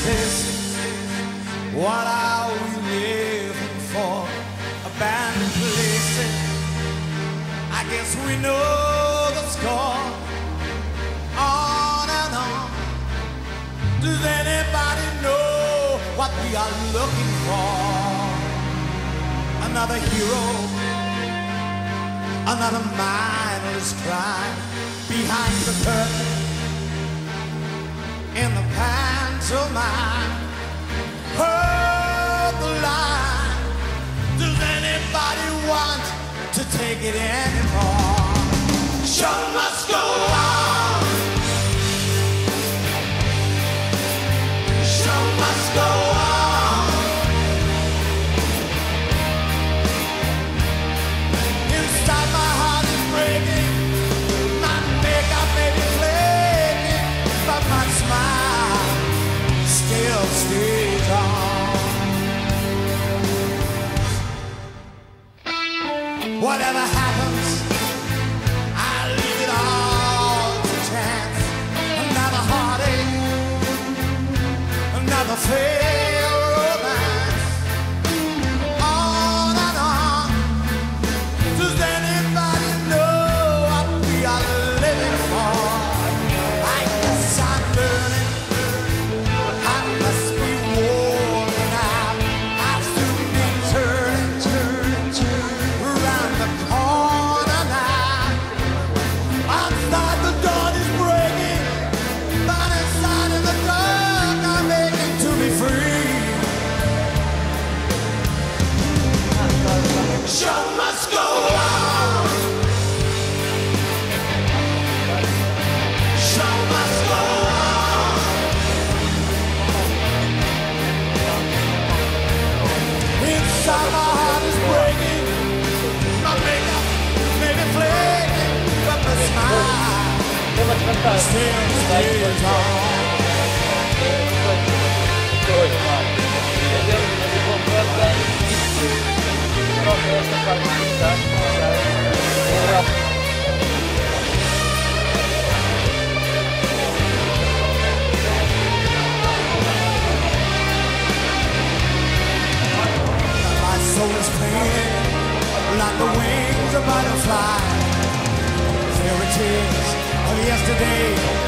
places. What are we living for? Abandoned places. I guess we know the score. On and on. Does anybody know what we are looking for? Another hero, another mindless crime behind the curtain in the pantomime. Heard the line. Does anybody want to take it anymore? Show must go on. Show must go on. Inside my heart is breaking. My makeup may be flaking, but my smile still stays on. Whatever happens, I leave it all to chance. Another heartache, another failed romance. On and on. Does anybody know what we are living for? I guess I'm learning. I must be worn out. I've soon been turning around the corner now. Outside the dawn is breaking, but inside in the dark I'm aching to be free. Show must go on. Show must go on. Inside my heart is breaking. My makeup may be flaking, but the smile still stays on. My soul is painted like the wings of butterfly. Fairy tales of yesterday